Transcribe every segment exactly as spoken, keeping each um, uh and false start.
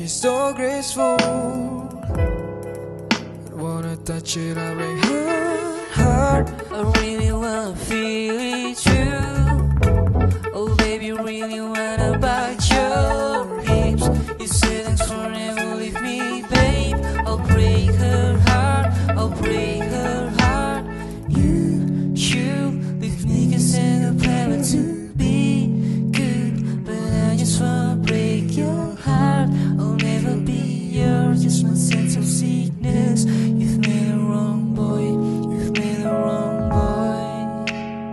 She's so graceful. I wanna touch it, I break her heart. I really wanna feel it too. Oh baby, really wanna bite your hips. You said thanks for never leave me, babe. I'll break her heart, I'll break her heart. You, you leave me cause I'm clever to be good, but I just wanna break your heart. I'll never be yours, just my sense of sickness. You've made a wrong boy, you've made a wrong boy.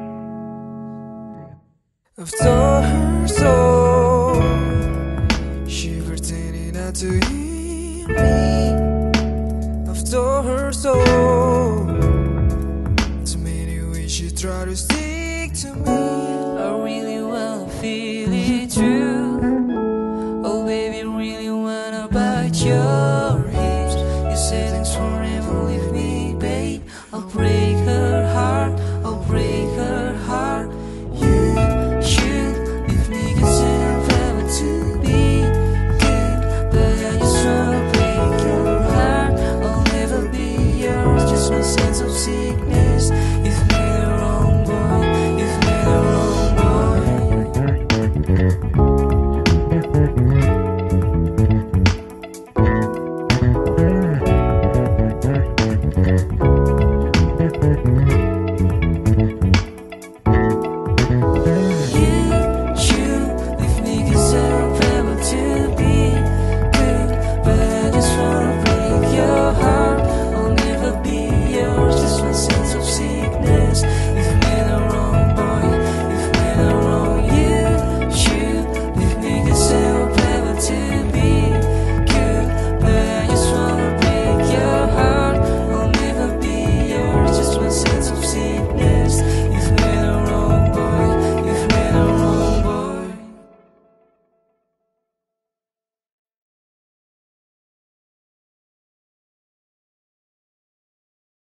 I've told her so, she pretending not to hear me. I've told her so, too many ways she tried to stick to me. I really wanna feel it too. Oh baby, really wanna bite your hips. You said thanks for never leave me, babe. I'll break her heart, I'll break her heart. You should leave me cause I'm clever to be good, but I just wanna break your heart. I'll never be yours, just my sense of sickness.